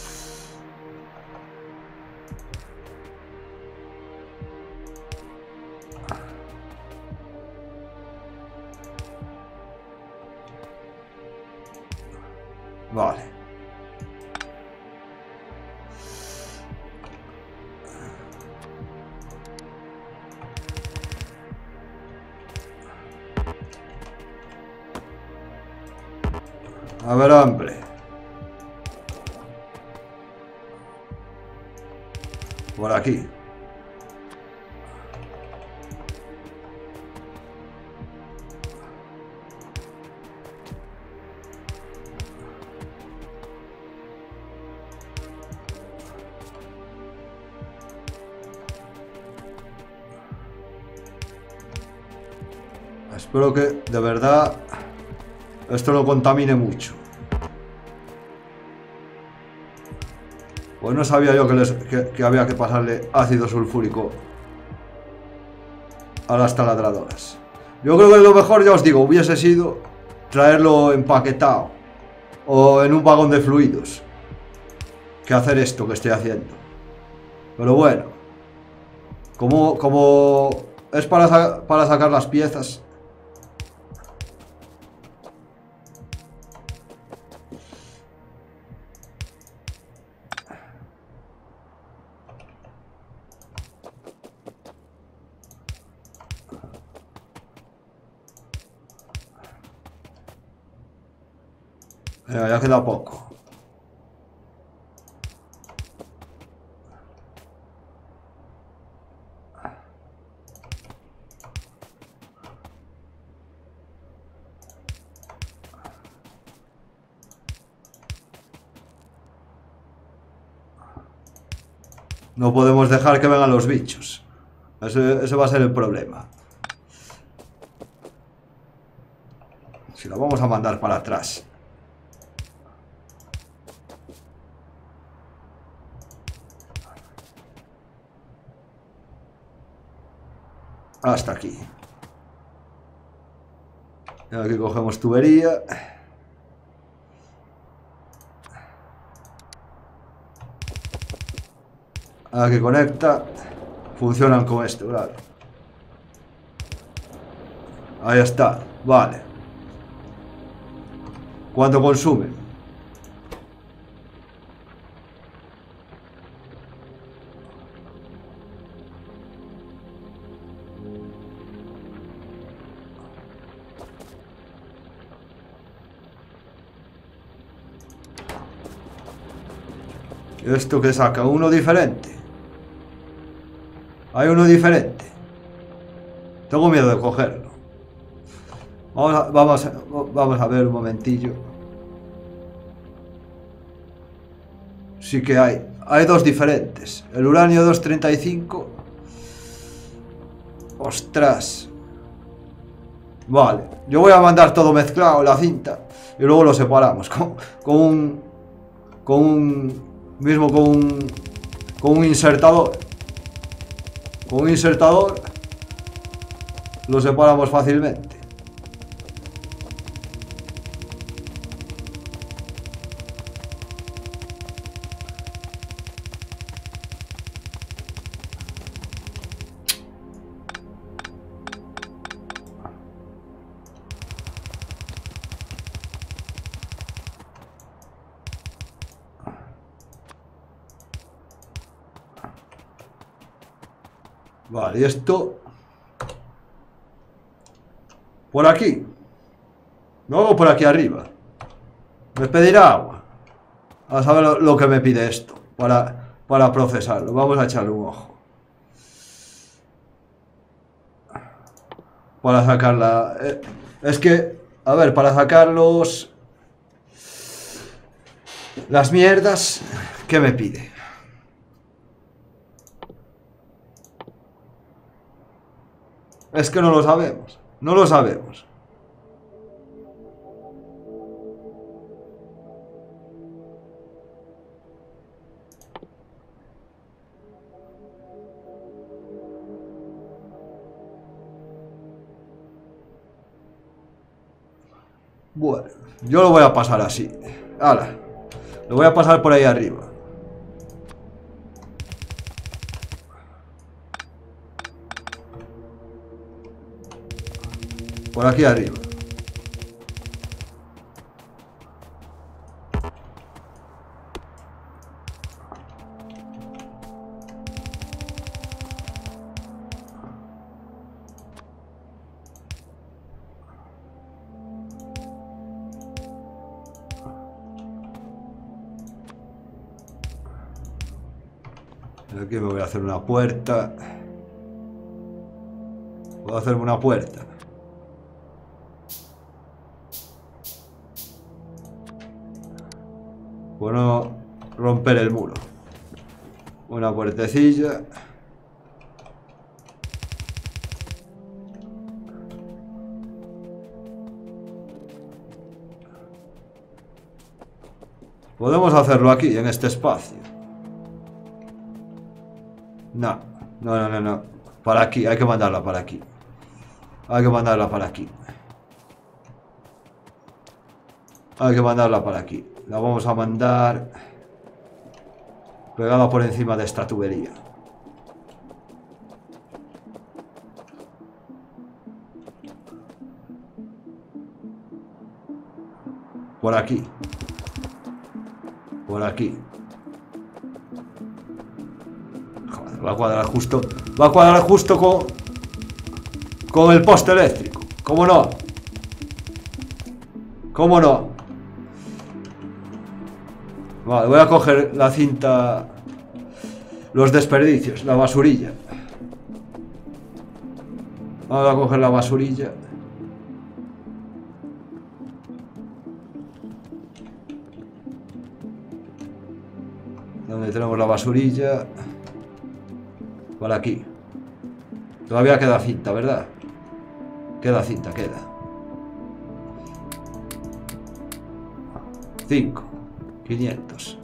Vale. A ver, hombre. Por aquí. Espero que de verdad esto no contamine mucho. Pues no sabía yo que, les, que, que había que pasarle ácido sulfúrico a las taladradoras. Yo creo que lo mejor, ya os digo, hubiese sido traerlo empaquetado o en un vagón de fluidos que hacer esto que estoy haciendo. Pero bueno, como, como es para, sa para sacar las piezas. Ya, ya queda poco. No podemos dejar que vengan los bichos. Ese, ese va a ser el problema. Si lo vamos a mandar para atrás. Hasta aquí. Y aquí cogemos tubería. Aquí conecta. Funcionan con esto, claro. Ahí está, vale. ¿Cuánto consume? ¿Esto que saca? ¿Uno diferente? Hay uno diferente. Tengo miedo de cogerlo. Vamos a, vamos a, vamos a ver un momentillo. Sí que hay. Hay dos diferentes. El uranio doscientos treinta y cinco. Ostras. Vale. Yo voy a mandar todo mezclado en la cinta. Y luego lo separamos. Con, con un... Con un... Mismo con un... Con un insertador. Con un insertador. Lo separamos fácilmente. Vale, y esto... Por aquí. Luego por aquí arriba. Me pedirá agua. A saber lo, lo que me pide esto. Para, para procesarlo. Vamos a echarle un ojo. Para sacarla... Eh, es que... A ver, para sacar los... Las mierdas... ¿Qué me pide? Es que no lo sabemos. No lo sabemos. Bueno, yo lo voy a pasar así. Hala. Lo voy a pasar por ahí arriba. Por aquí arriba. Aquí me voy a hacer una puerta. Voy a hacerme una puerta. Por no romper el muro. Una puertecilla. Podemos hacerlo aquí, en este espacio. No, no, no, no, no. Para aquí, hay que mandarla para aquí. Hay que mandarla para aquí. Hay que mandarla para aquí. La vamos a mandar pegada por encima de esta tubería. Por aquí. Por aquí. Joder, va a cuadrar justo. Va a cuadrar justo con Con el poste eléctrico. ¿Cómo no? ¿Cómo no? Vale, voy a coger la cinta. Los desperdicios, la basurilla. Vamos a coger la basurilla. ¿Dónde tenemos la basurilla? Por aquí. Todavía queda cinta, ¿verdad? Queda cinta, queda. Cinco. quinientos.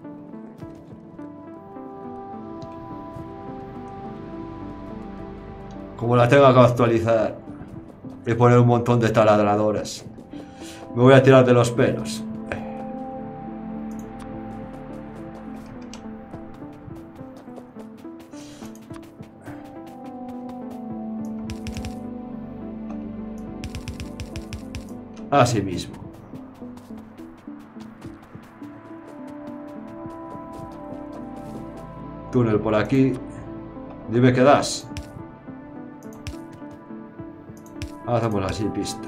Como la tenga que actualizar y poner un montón de taladradoras, me voy a tirar de los pelos. Así mismo. Túnel por aquí. Dime qué das. Hacemos así pista.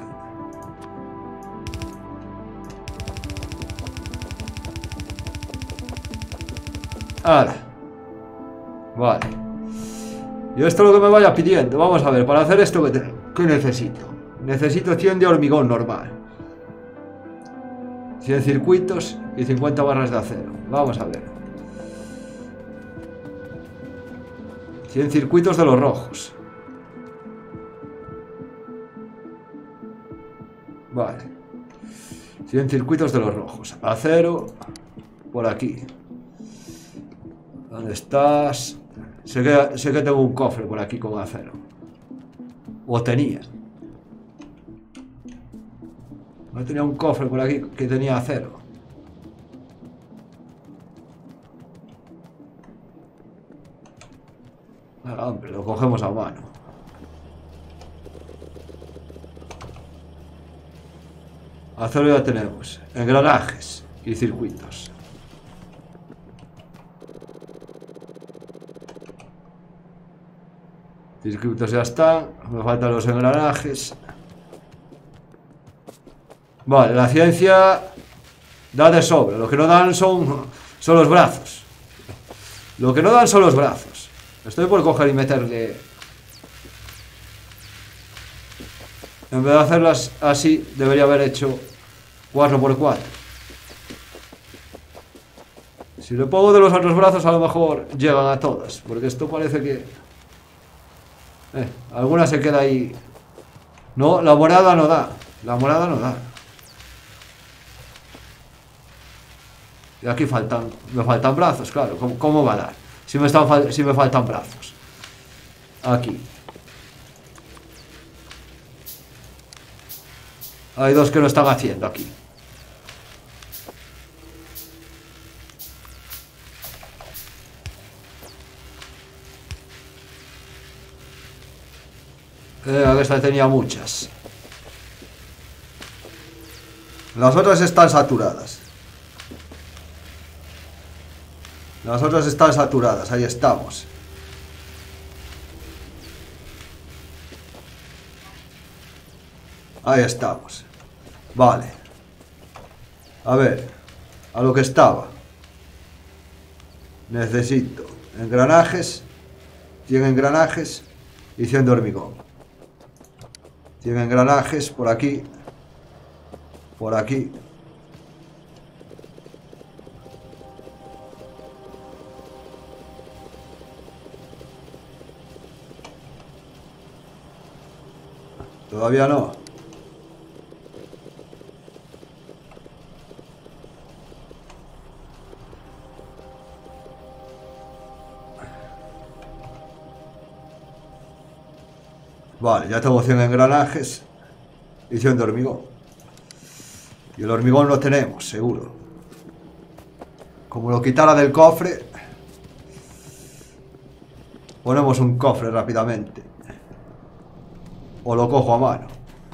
Ahora. Vale. Yo esto es lo que me vaya pidiendo. Vamos a ver, para hacer esto, ¿qué, te... ¿qué necesito? Necesito cien de hormigón normal. cien circuitos y cincuenta barras de acero. Vamos a ver. cien circuitos de los rojos. Vale. cien circuitos de los rojos. Acero. Por aquí. ¿Dónde estás? Sé que, sé que tengo un cofre por aquí con acero. O tenía. No tenía un cofre por aquí que tenía acero. Ah, hombre, lo cogemos a mano. Acero ya tenemos. Engranajes y circuitos. Circuitos ya están. Me faltan los engranajes. Vale, la ciencia da de sobra. Lo que no dan son, son los brazos. Lo que no dan son los brazos. Estoy por coger y meterle. En vez de hacerlas así, debería haber hecho cuatro por cuatro. Si le pongo de los otros brazos, a lo mejor llegan a todas. Porque esto parece que... Eh, alguna se queda ahí. No, la morada no da. La morada no da. Y aquí faltan, me faltan brazos, claro. ¿Cómo, cómo va a dar? Si me, están, si me faltan brazos. Aquí. Hay dos que lo están haciendo aquí. Eh, esta tenía muchas. Las otras están saturadas. Las otras están saturadas, ahí estamos. Ahí estamos. Vale. A ver, a lo que estaba. Necesito Engranajes. cien engranajes. Y cien de hormigón. cien engranajes por aquí. Por aquí. Todavía no. Vale, ya tengo cien engranajes y cien de hormigón. Y el hormigón lo tenemos, seguro. Como lo quitara del cofre, ponemos un cofre rápidamente. O lo cojo a mano.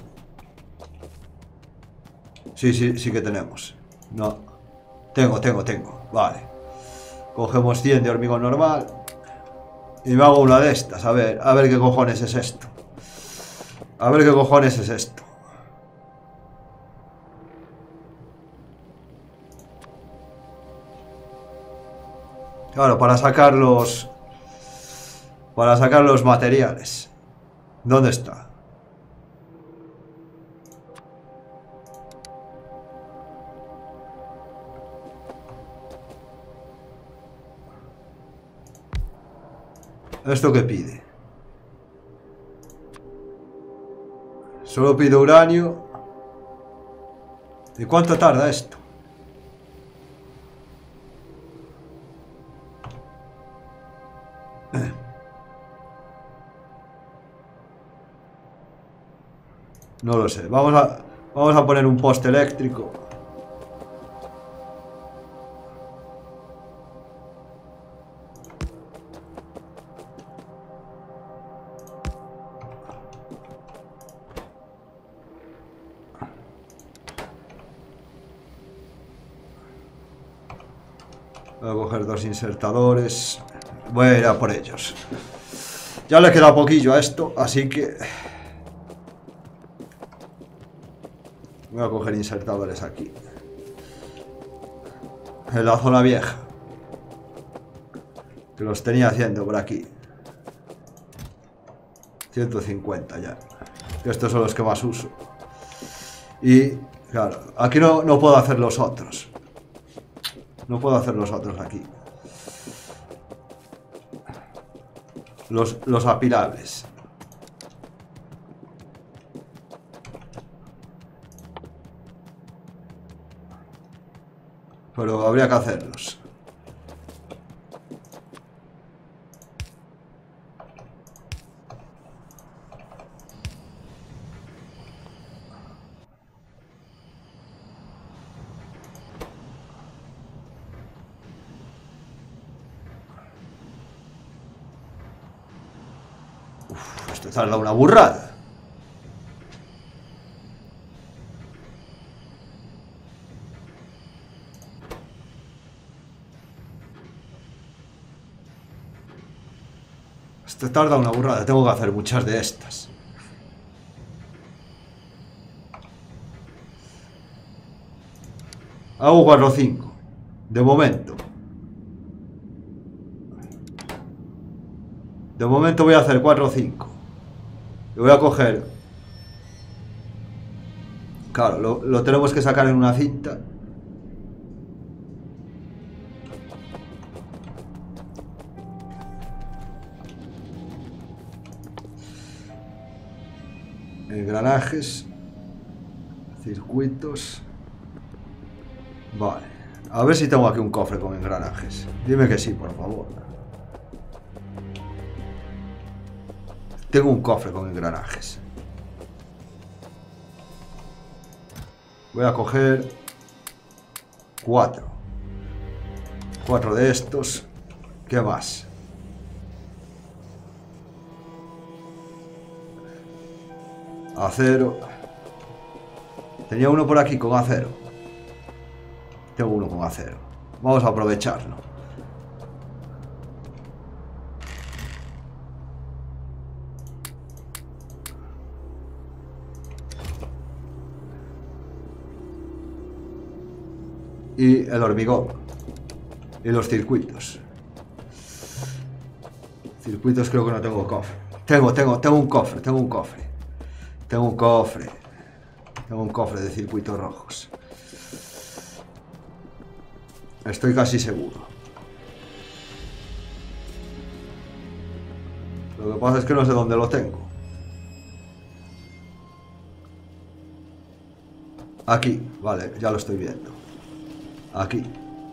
Sí, sí, sí que tenemos. No. Tengo, tengo, tengo. Vale. Cogemos cien de hormigón normal. Y me hago una de estas. A ver, a ver qué cojones es esto. A ver qué cojones es esto. Claro, para sacar los... Para sacar los materiales. ¿Dónde está? ¿Esto qué pide? Solo pide uranio. ¿Y cuánto tarda esto? No lo sé. Vamos a, vamos a poner un poste eléctrico. Voy a coger dos insertadores. Voy a ir a por ellos. Ya le queda poquillo a esto, así que... Voy a coger insertadores aquí. En la zona vieja. Que los tenía haciendo por aquí. ciento cincuenta ya. Estos son los que más uso. Y, claro, aquí no, no puedo hacer los otros. No puedo hacer los otros aquí. Los, los apilables. Pero habría que hacerlos. Uf, esto tarda una burrada. Esto tarda una burrada, tengo que hacer muchas de estas. Hago cuatro o cinco. De momento. De momento voy a hacer cuatro o cinco. Y voy a coger... Claro, lo, lo tenemos que sacar en una cinta. Engranajes. Circuitos. Vale. A ver si tengo aquí un cofre con engranajes. Dime que sí, por favor. Tengo un cofre con engranajes. Voy a coger cuatro. Cuatro de estos. ¿Qué más? Acero. Tenía uno por aquí con acero. Tengo uno con acero. Vamos a aprovecharlo. Y el hormigón. Y los circuitos. Circuitos creo que no tengo cofre. Tengo, tengo, tengo un cofre, tengo un cofre. Tengo un cofre. Tengo un cofre de circuitos rojos. Estoy casi seguro. Lo que pasa es que no sé dónde lo tengo. Aquí, vale, ya lo estoy viendo. Aquí.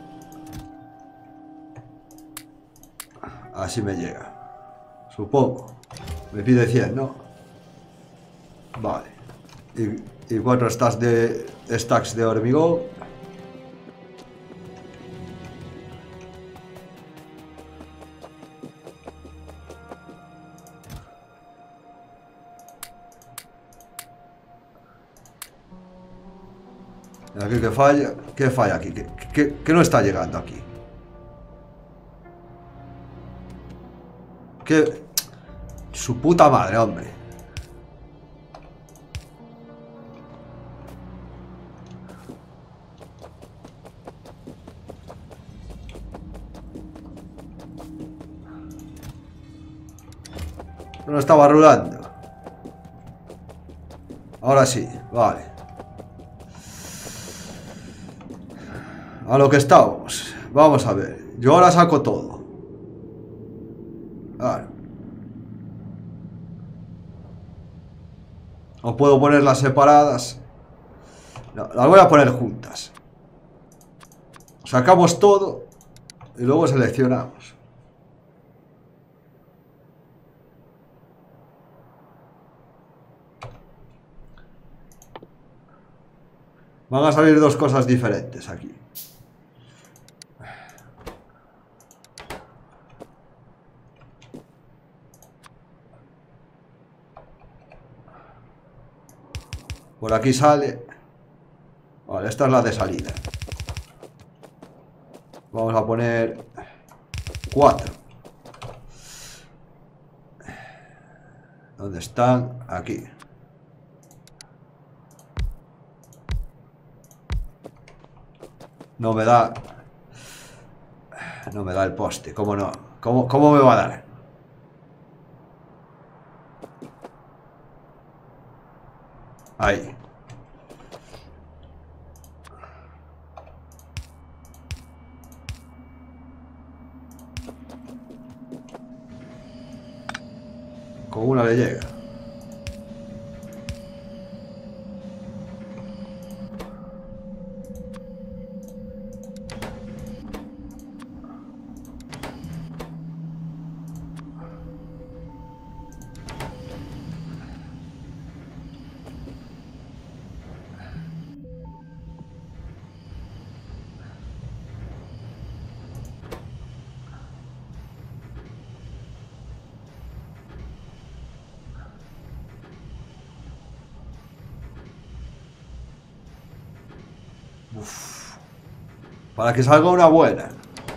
Así me llega. Supongo. Me pide cien, ¿no? Vale. Y, y cuatro stacks de, stacks de hormigón. Aquí que falla. ¿Qué falla aquí? ¿Qué, qué, qué no está llegando aquí? ¿Qué? Su puta madre, hombre. No estaba rulando. Ahora sí, vale. A lo que estábamos. Vamos a ver. Yo ahora saco todo. Vale. O puedo ponerlas separadas. No, las voy a poner juntas. Sacamos todo y luego seleccionamos. Van a salir dos cosas diferentes aquí. Por aquí sale. Vale, esta es la de salida. Vamos a poner cuatro. ¿Dónde están? Aquí. No me da. No me da el poste. ¿Cómo no? ¿Cómo, cómo me va a dar? Ahí. Con una le llega. Uf. Para que salga una buena.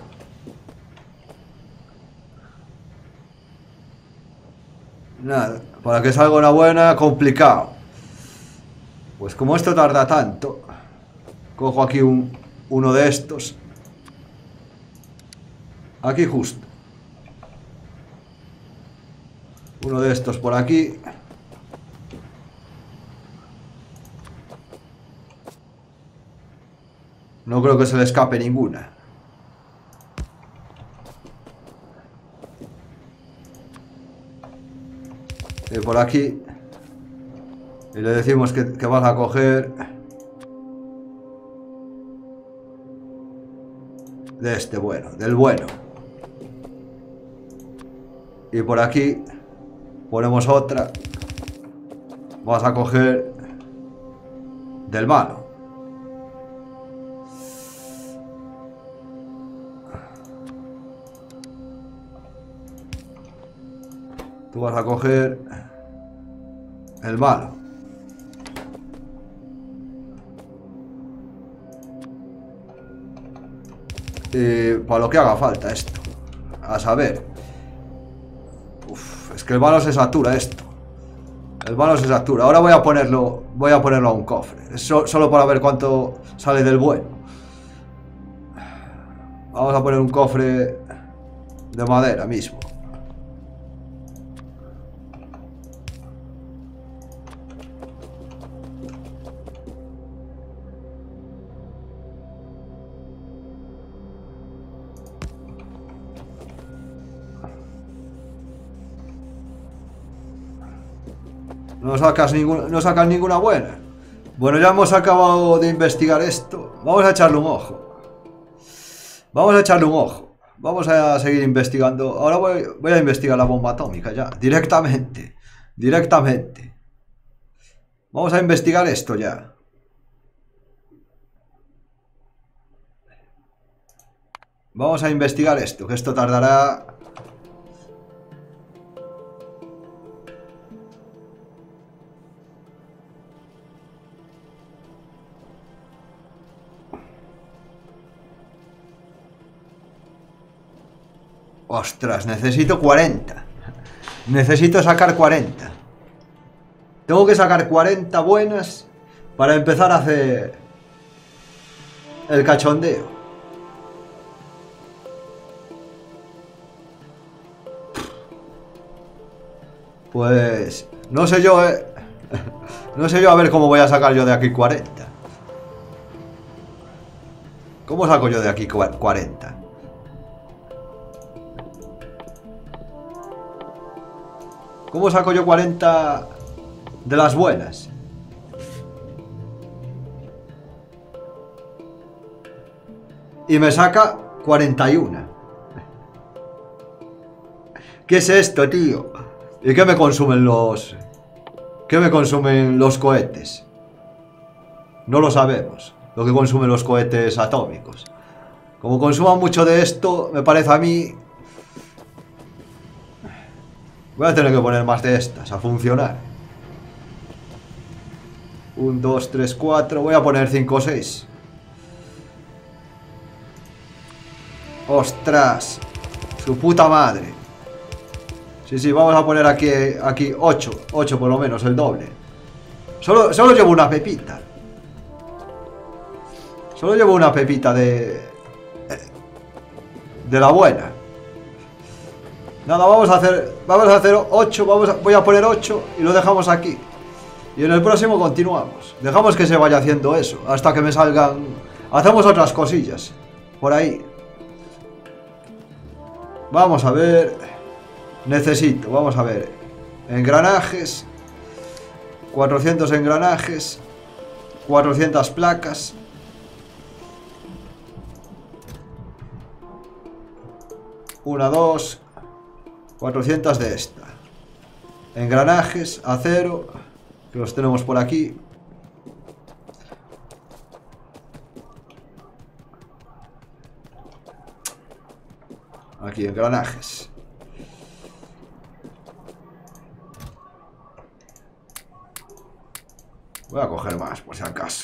Nada, para que salga una buena, complicado. Pues como esto tarda tanto, cojo aquí un, uno de estos. Aquí justo. Uno de estos por aquí. No creo que se le escape ninguna. Y por aquí. Y le decimos que, que vas a coger de este bueno, del bueno. Y por aquí ponemos otra. Vas a coger del malo. Tú vas a coger el malo. Y para lo que haga falta esto. A saber. Uf, es que el malo se satura esto. El malo se satura. Ahora voy a ponerlo. Voy a ponerlo a un cofre. Es so, solo para ver cuánto sale del bueno. Vamos a poner un cofre de madera mismo. No sacas ninguna, no sacas ninguna buena. Bueno, ya hemos acabado de investigar esto. Vamos a echarle un ojo. Vamos a echarle un ojo. Vamos a seguir investigando. Ahora voy, voy a investigar la bomba atómica ya. Directamente. Directamente. Vamos a investigar esto ya. Vamos a investigar esto, que esto tardará... Ostras, necesito cuarenta. Necesito sacar cuarenta. Tengo que sacar cuarenta buenas para empezar a hacer el cachondeo. Pues no sé yo, eh. No sé yo a ver cómo voy a sacar yo de aquí cuarenta. ¿Cómo saco yo de aquí cuarenta? ¿Cómo saco yo cuarenta de las buenas? Y me saca cuarenta y uno. ¿Qué es esto, tío? ¿Y qué me consumen los... ¿Qué me consumen los cohetes? No lo sabemos. Lo que consumen los cohetes atómicos. Como consuman mucho de esto, me parece a mí... Voy a tener que poner más de estas a funcionar. uno, dos, tres, cuatro. Voy a poner cinco o seis. ¡Ostras! Su puta madre. Sí, sí, vamos a poner aquí, aquí ocho. ocho por lo menos, el doble. Solo, solo llevo una pepita. Solo llevo una pepita de... De la buena. Nada, vamos a hacer... Vamos a hacer ocho, vamos a, voy a poner ocho y lo dejamos aquí. Y en el próximo continuamos. Dejamos que se vaya haciendo eso, hasta que me salgan... Hacemos otras cosillas por ahí. Vamos a ver... Necesito, vamos a ver. Engranajes. cuatrocientos engranajes. cuatrocientas placas. Una, dos. cuatrocientas de esta. Engranajes, acero. Que los tenemos por aquí. Aquí, engranajes. Voy a coger más, por si acaso.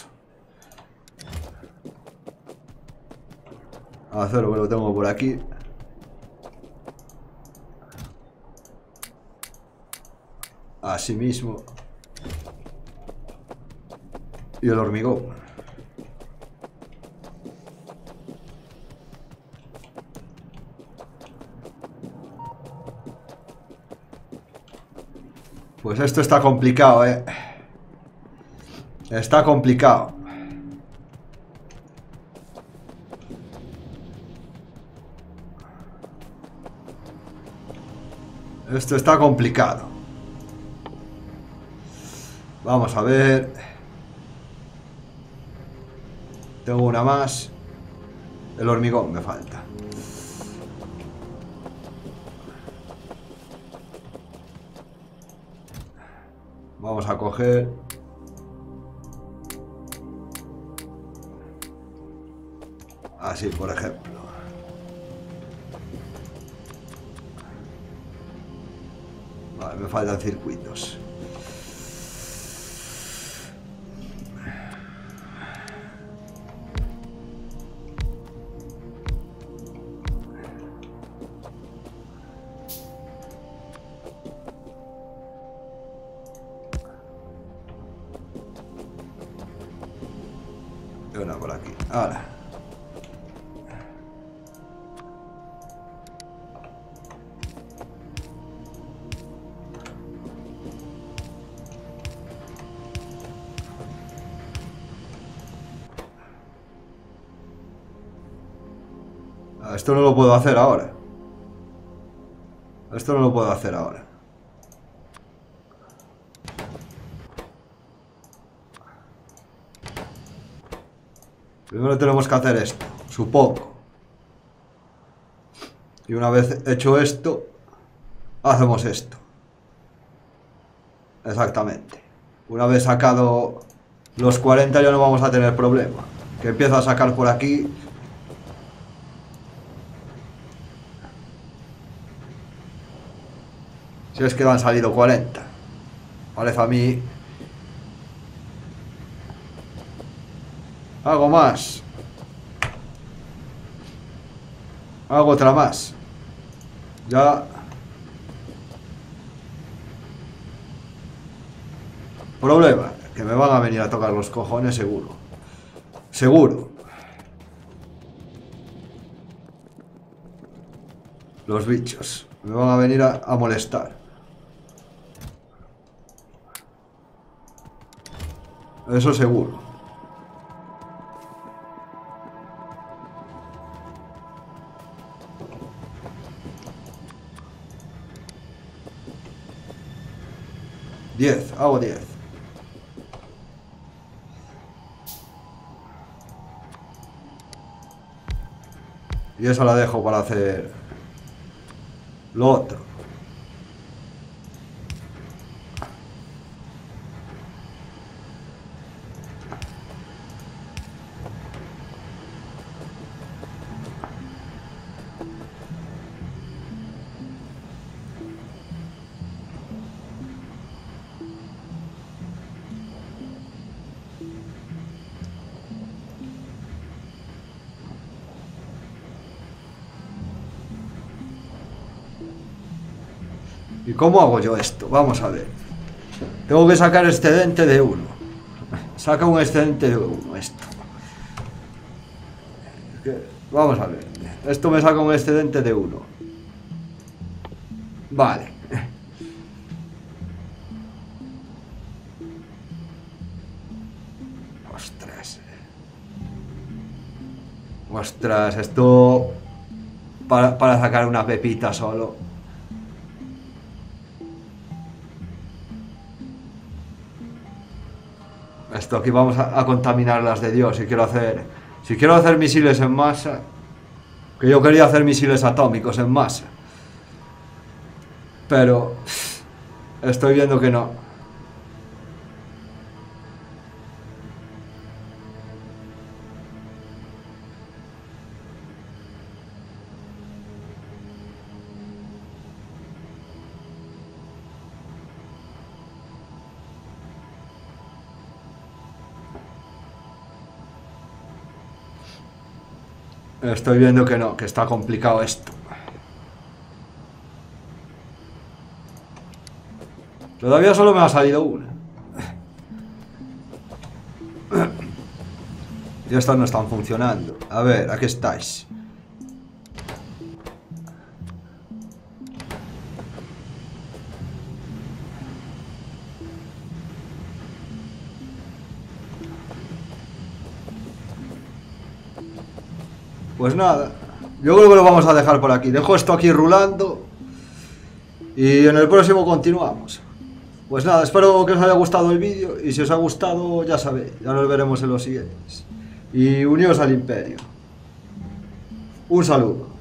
Acero que lo tengo por aquí. Así mismo. Y el hormigón. Pues esto está complicado, eh. Está complicado. Esto está complicado. Vamos a ver. Tengo una más. El hormigón me falta. Vamos a coger... Así, por ejemplo. Vale, me faltan circuitos. Y una por aquí. Ahora. Esto no lo puedo hacer ahora. Esto no lo puedo hacer ahora. Primero tenemos que hacer esto, supongo. Y una vez hecho esto, hacemos esto. Exactamente. Una vez sacado los cuarenta ya no vamos a tener problema. Que empiezo a sacar por aquí. Si es que me han salido cuarenta. Parece a mí. Hago más. Hago otra más. Ya. Problema. Que me van a venir a tocar los cojones seguro. Seguro. Los bichos. Me van a venir a, a molestar. Eso seguro. Diez, hago diez. Y esa la dejo para hacer lo otro. ¿Y cómo hago yo esto? Vamos a ver. Tengo que sacar excedente de uno. Saca un excedente de uno esto. Vamos a ver. Esto me saca un excedente de uno. Vale. Ostras. Ostras, esto... Para, para sacar una pepita solo. Esto aquí vamos a, a contaminar las de Dios. Si quiero hacer... Si quiero hacer misiles en masa... Que yo quería hacer misiles atómicos en masa. Pero... Estoy viendo que no. Estoy viendo que no, que está complicado esto. Todavía solo me ha salido una. Y estas no están funcionando. A ver, aquí estáis. Pues nada, yo creo que lo vamos a dejar por aquí. Dejo esto aquí rulando y en el próximo continuamos. Pues nada, espero que os haya gustado el vídeo y si os ha gustado ya sabéis, ya nos veremos en los siguientes. Y uníos al imperio. Un saludo.